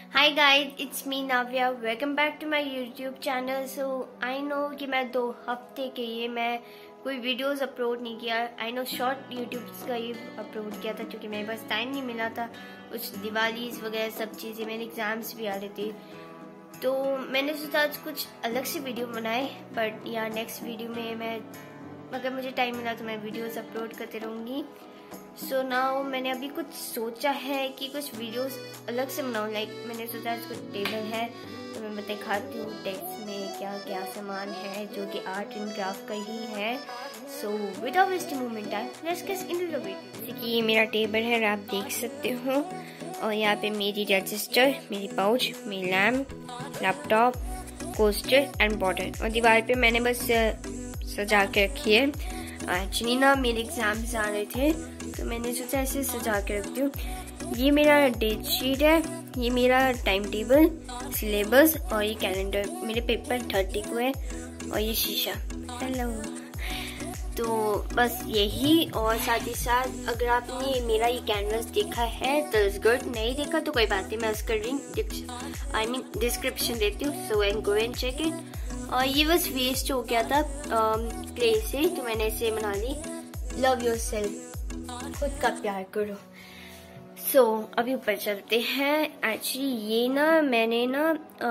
Hi guys, it's me Navya. Welcome back to my YouTube channel. So I know कि मैं 2 हफ्ते के लिए मैं कोई वीडियोस अपलोड नहीं किया। आई नो शॉर्ट यूट्यूब का ही अपलोड किया था क्योंकि मेरे पास टाइम नहीं मिला था। कुछ दिवालीज वगैरह सब चीज़ें, मेरे एग्जाम्स भी आ रहे थे, तो मैंने सोचा आज कुछ अलग से वीडियो बनाए। बट यार नेक्स्ट वीडियो में मैं, अगर मुझे टाइम मिला तो मैं वीडियोस अपलोड करते रहूँगी। सो नाउ मैंने अभी कुछ सोचा है कि कुछ वीडियोस अलग से बनाऊँ। लाइक मैंने सोचा आज कुछ टेबल है तो मैं दिखाती हूँ डेस्क में क्या क्या सामान है जो कि आर्ट एंड क्राफ्ट का ही है। So without wasting moment time let's get into the video. जैसे कि ये मेरा टेबल है, आप देख सकते हो, और यहाँ पे मेरी रजिस्टर, मेरी पाउच, मेरी lamp, laptop, coaster and bottle, और दीवार पे मैंने बस सजा के रखी है। एक्चुअली ना मेरे एग्जाम्स आ रहे थे तो मैंने सोचा ऐसे सजा के रखती हूँ। ये मेरा डेट शीट है, ये मेरा टाइम टेबल, सिलेबस और ये कैलेंडर। मेरे पेपर 30 को है और ये शीशा। हेलो। तो बस यही, और साथ ही साथ अगर आपने मेरा ये कैनवस देखा है तो इट्स गुड, नहीं देखा तो कोई बात नहीं, मैं उसका लिंक डिस्क्रिप्शन देती हूँ, so and go and check it. और ये बस वेस्ट हो गया था क्ले से, तो मैंने इसे बना ली। लव योरसेल्फ, खुद का प्यार करो। सो अभी ऊपर चलते हैं। एक्चुअली ये ना मैंने ना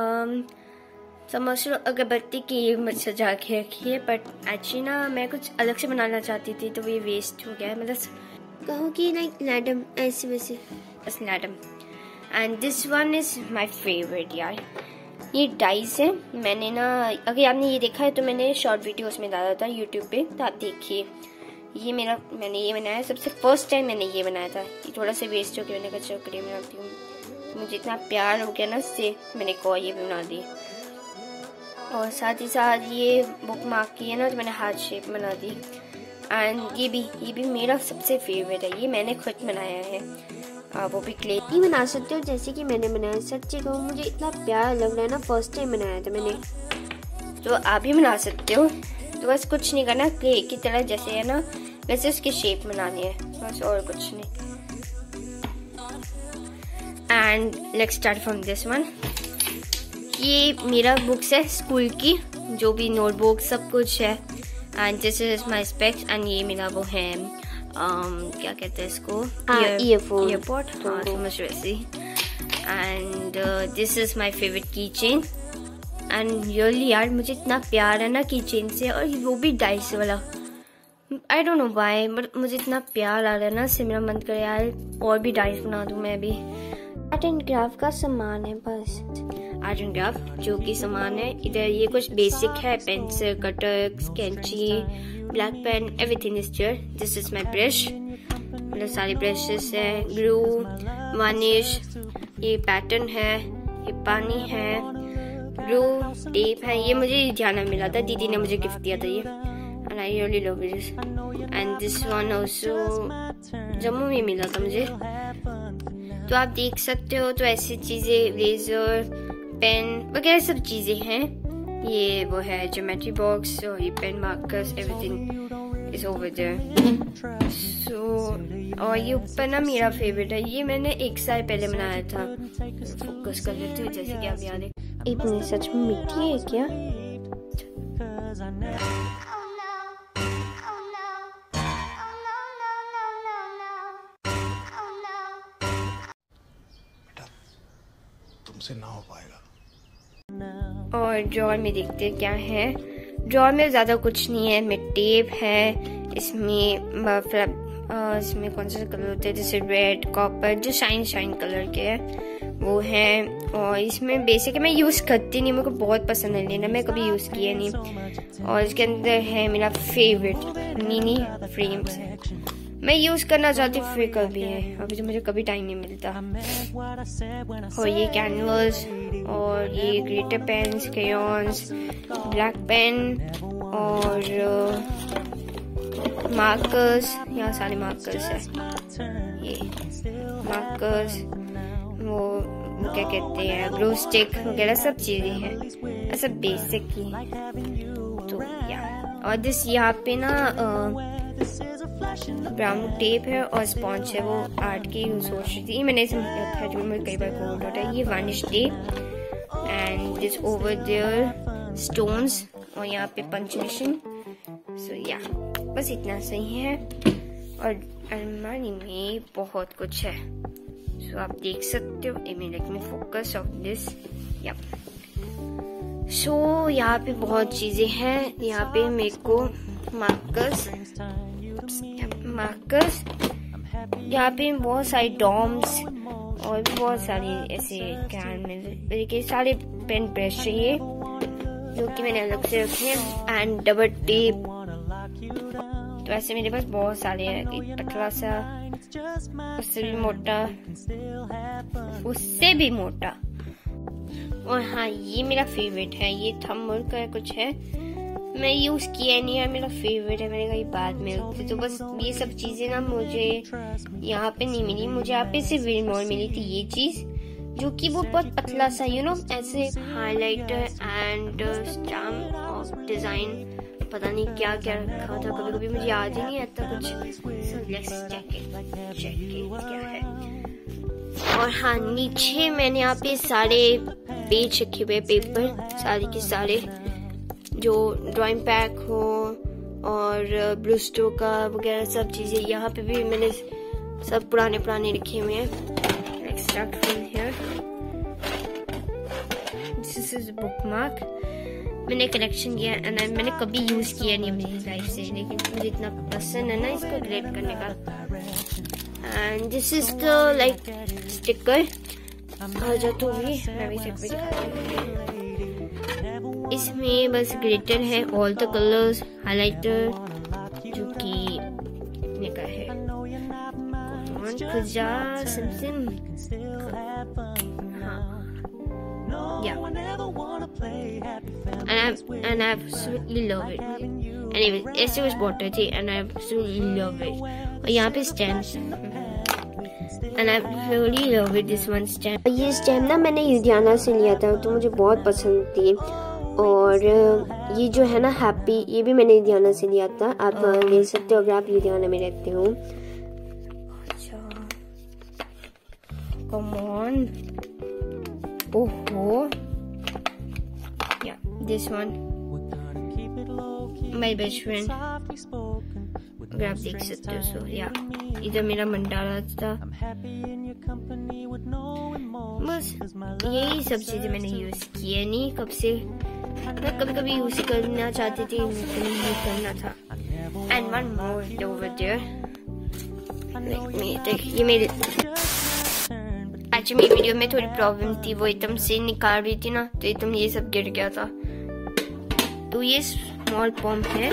समझ लो अगरबत्ती की मत सजा के रखी है, बट एक्चुअली ना मैं कुछ अलग से बनाना चाहती थी तो ये वेस्ट हो गया है। मतलब कहो कि लाइक लैडम, ऐसे वैसे बस लैडम। And this one is my favourite यार। ये डाइस है, मैंने ना, अगर आपने ये देखा है तो मैंने शॉर्ट वीडियोस में डाला था यूट्यूब पे, तो आप देखिए। ये मैंने ये बनाया, सबसे फर्स्ट टाइम मैंने ये बनाया था। ये थोड़ा सा वेस्ट हो गया, मैंने कहा चक्री बनाती हूँ। मुझे इतना प्यार हो गया ना इससे, मैंने कहा ये भी बना दी। और साथ ही साथ ये बुक मार्क की है ना, तो मैंने हार्ट शेप बना दी। एंड ये भी मेरा सबसे फेवरेट है, ये मैंने खुद बनाया है। वो भी क्ले ही बना सकते हो जैसे कि मैंने बनाया। सच्ची कहूँ मुझे इतना प्यार लग रहा है ना, फर्स्ट टाइम बनाया था मैंने, तो आप भी बना सकते हो। तो बस कुछ नहीं करना, क्ले की तरह जैसे है ना वैसे उसकी शेप बनानी है, बस और कुछ नहीं। And let's start from this one. ये मेरा बुक्स है स्कूल की, जो भी नोटबुक सब कुछ है। And this is my specs, एंड ये मेरा वो है क्या कहते हैं इसको, ईयरपोर्ट, समझ वैसे। And this is my favourite keychain. And really यार मुझे इतना प्यार है ना की चेन से, और वो भी डाइस वाला। I don't know why, but मुझे इतना प्यार आ रहा है ना, इससे मेरा मन करे यार और भी डाइस बना दूं मैं भी। आर्ट एंड क्राफ्ट का सामान है, बस आर्ट एंड क्राफ्ट जो कि सामान है। इधर ये कुछ बेसिक है, पेंसिल, कटर, कैंची, black pen, everything is there. This is my brush, मतलब सारे ब्रशेस है, ग्लू, वार्निश, ये पैटर्न है, ये पानी है, ग्लू, टेप है। ये मुझे जाना मिला था, दीदी ने मुझे गिफ्ट दिया था ये, and I really love this. And this one also Jammu में मिला था मुझे। तो आप देख सकते हो, तो ऐसी चीजें, रेजर, पेन वगैरह सब चीजें हैं। ये वो है ज्योमेट्री बॉक्स, और ये pen, markers, everything is over there. So और ये ऊपर ना मेरा फेवरेट है, ये मैंने 1 साल पहले बनाया था। फोकस कर लेती हूँ जैसे कि आप याद है। इतनी सच में मिट्टी है क्या? तुमसे ना हो पाएगा। और ड्रॉर में देखते हैं क्या है। ड्रॉर में ज्यादा कुछ नहीं है, में टेप है, इसमें कौन से कलर होते हैं, जैसे रेड, कॉपर, जो शाइन कलर के है वो है। और इसमें बेसिक मैं यूज करती नहीं, मेरे को बहुत पसंद है लेना, मैं कभी यूज किया नहीं। और इसके अंदर है मेरा फेवरेट मिनी फ्रेम्स, मैं यूज करना चाहती हूँ, फिर कभी है, अभी तो मुझे कभी टाइम नहीं मिलता। और ये कैनवस, और ये glitter pens, crayons, black pen, और मार्कर्स, यहाँ सारे मार्कर्स है। ये मार्कर्स, वो क्या कहते हैं, ग्लू स्टिक वगैरह सब चीजें हैं, ऐसा बेसिक ही। तो या और दिस यहाँ पे ना ब्राउन टेप है और स्पॉन्ज है, वो आर्ट की यूज हो रही थी। मैंने इसे रखा है जो मुझे कई बार गोल्ड होता है। ये varnish tape and this over there stones और यहाँ पे पंचुएशन। सो या बस इतना सही है और अलमारी में बहुत कुछ है। सो आप देख सकते हो। Let me focus of this. या सो यहाँ पे बहुत चीजें हैं। यहाँ पे मेरे को मार्कर्स, यहाँ पे बहुत सारे डॉम्स और भी बहुत सारे ऐसे मेरे के सारे पेन ब्रश चाहिए जो कि मैंने अलग से रखे हैं एंड डबल टेप। तो ऐसे मेरे पास बहुत सारे हैं, एक पतला सा, उससे भी मोटा। और हाँ, ये मेरा फेवरेट है, ये थंबनेल का कुछ है, मैं यूज किया नहीं है, मेरा फेवरेट है, मैंने कहीं बाद में होती। तो बस ये सब चीजें ना मुझे यहाँ पे नहीं मिली, मुझे यहाँ पे सिर्फ विलमोर मिली थी ये चीज, जो कि वो बहुत पतला सा ऐसे हाइलाइटर एंड स्टैम्प और डिजाइन, पता नहीं क्या क्या रखा था, कभी कभी मुझे याद ही नहीं आता कुछ। क्या है। और हाँ, नीचे मैंने यहाँ पे सारे पेज रखे हुए पेपर, सारे के सारे जो ड्राइंग पैक हो और ब्लू स्टो का वगैरह सब चीजें यहाँ पे भी मैंने सब पुराने रखे हुए हैं। Extract from here, this is bookmark. मैंने कलेक्शन किया एंड मैंने कभी यूज किया नहीं मेरी लाइफ से, लेकिन मुझे इतना पसंद है ना इसको ग्रेड करने का। And this is the like sticker. आ जा तो भी मैं भी स्टिकर दिखाती हूँ। इसमें बस ग्लिटर है, ऑल द कलर्स, हाइलाइटर जो कि कितने का है, सिम and I absolutely love it. Anyway, ऐसे कुछ बॉटल थी and I absolutely love it. और यहाँ पे stamps and I really love it, this one stamp. ये स्टैम्प ना मैंने लुधियाना से लिया था, तो मुझे बहुत पसंद थी। और ये जो है ना हैप्पी, ये भी मैंने लुधियाना से लिया था, आप ले सकते हो अगर आप लुधियाना में रहते हो। Come on. ओहो, this one, my best friend, अगर आप देख सकते हो। सो या इधर मेरा मंडाला था। बस यही सब चीजें मैंने यूज किए नहीं कब से, मैं कभी कभी यूज करना चाहती थी, नहीं करना था। And one more over there, ये मेरे मेरी वीडियो में थोड़ी प्रॉब्लम थी, वो एकदम से निकाल रही थी ना, तो एकदम ये सब गिर गया था। तो ये स्मॉल पंप है।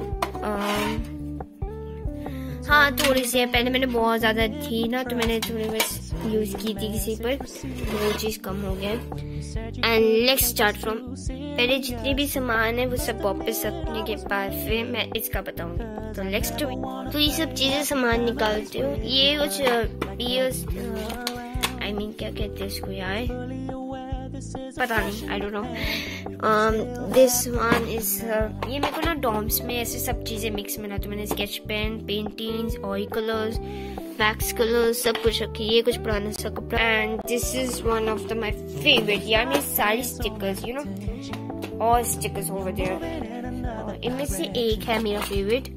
हाँ, थोड़ी सी है, पहले मैंने बहुत ज्यादा थी ना, तो मैंने थोड़ी बस यूज की थी किसी पर, वो चीज कम हो गया। एंड लेट्स स्टार्ट फ्रॉम, पहले जितने भी सामान है वो सब वापस रखने के बाद फिर मैं इसका बताऊंगी। तो नेक्स्ट, तो ये सब चीजें सामान निकालते हो। ये कुछ I mean, क्या कहते हैं इसको यार, पता नहीं, I don't know. This one is ये मेरे को ना डॉम्स में ऐसे सब चीजें मिक्स मिला, तो मैंने sketch pen, paintings, oil colours, max colours सब कुछ रखी। ये कुछ पुराना सा कपड़ा। And this is one of the my favourite, यार मेरे सारी stickers, you know, all stickers over there. इनमें से एक है मेरा favourite,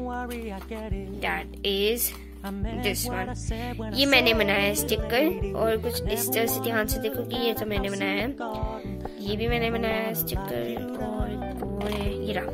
that is this one. ये मैंने बनाया है स्टिकर, और कुछ इस तरह से ध्यान से देखो कि ये तो मैंने बनाया है, ये भी मैंने बनाया है स्टिकर, और ये रहा,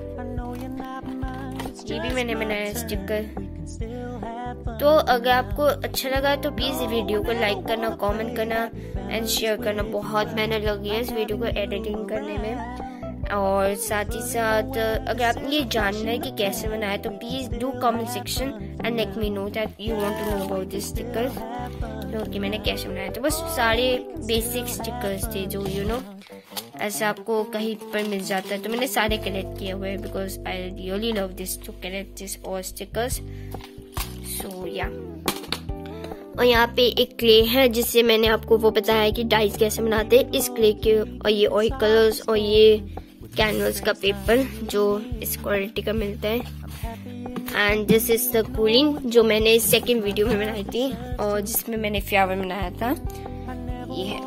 ये भी मैंने बनाया है स्टिकर। तो अगर आपको अच्छा लगा तो प्लीज वीडियो को लाइक करना, कमेंट करना एंड शेयर करना। बहुत मेहनत लगी है इस वीडियो को एडिटिंग करने में, और साथ ही साथ अगर आपने ये जानना है कि कैसे बनाया, तो please do comment section and let me know that you want to know about this stickers, तो कि मैंने कैसे बनाया। तो बस सारे बेसिक स्टिकर्स थे जो यू नो ऐसे आपको कहीं पर मिल जाता है, तो मैंने सारे कलेक्ट किए हुए हैं because I really love this to collect this all stickers. So yeah, और यहाँ पे एक क्ले है जिससे मैंने आपको वो बताया कि डाइस कैसे बनाते हैं इस क्ले के, और ये ऑयल कलर्स और ये कैनवस का पेपर जो इस क्वालिटी का मिलता है। And this is the cooling जो मैंने सेकंड वीडियो में बनाई थी और जिसमें मैंने फ्लावर बनाया था। ये है।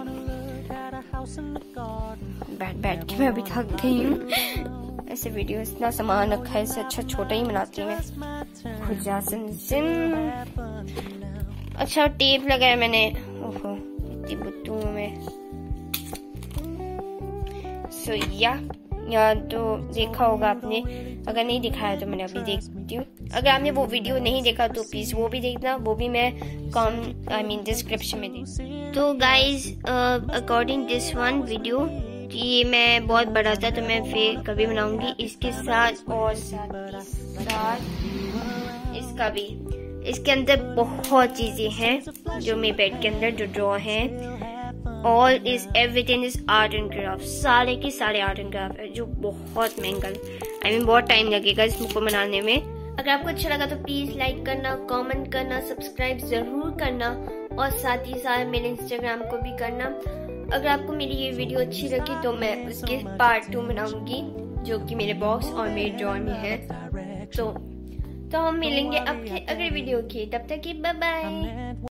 बैठ के मैं अभी थक गई हूँ। ऐसे वीडियो इतना सामान रखा है, इससे अच्छा छोटा ही बनाती हूँ मैं। खुजा सिम अच्छा टेप लगाया मैंने। ओहो इतनी बुत्तुओं में। सो या तो देखा होगा आपने, अगर नहीं दिखाया तो मैंने अभी देखती हूँ। अगर आपने वो वीडियो नहीं देखा तो प्लीज वो भी देखना, वो भी मैं डिस्क्रिप्शन में दे। तो guys according this one video, ये मैं बहुत बड़ा था तो मैं फिर कभी बनाऊंगी इसके साथ, और साथ इसका भी। इसके अंदर बहुत चीजें हैं जो मेरे बेड के अंदर जो ड्रॉ है। All is everything is art and craft, सारे के सारे आर्ट एंड क्राफ्ट है जो बहुत महंगा बहुत टाइम लगेगा इसको बनाने में। अगर आपको अच्छा लगा तो प्लीज लाइक करना, कमेंट करना, सब्सक्राइब जरूर करना और साथ ही साथ मेरे इंस्टाग्राम को भी करना। अगर आपको मेरी ये वीडियो अच्छी लगी तो मैं उसके पार्ट 2 बनाऊंगी जो कि मेरे बॉक्स और मेरे ड्रॉर में है। तो हम मिलेंगे अपने अगले वीडियो की, तब तक की बाय बाय।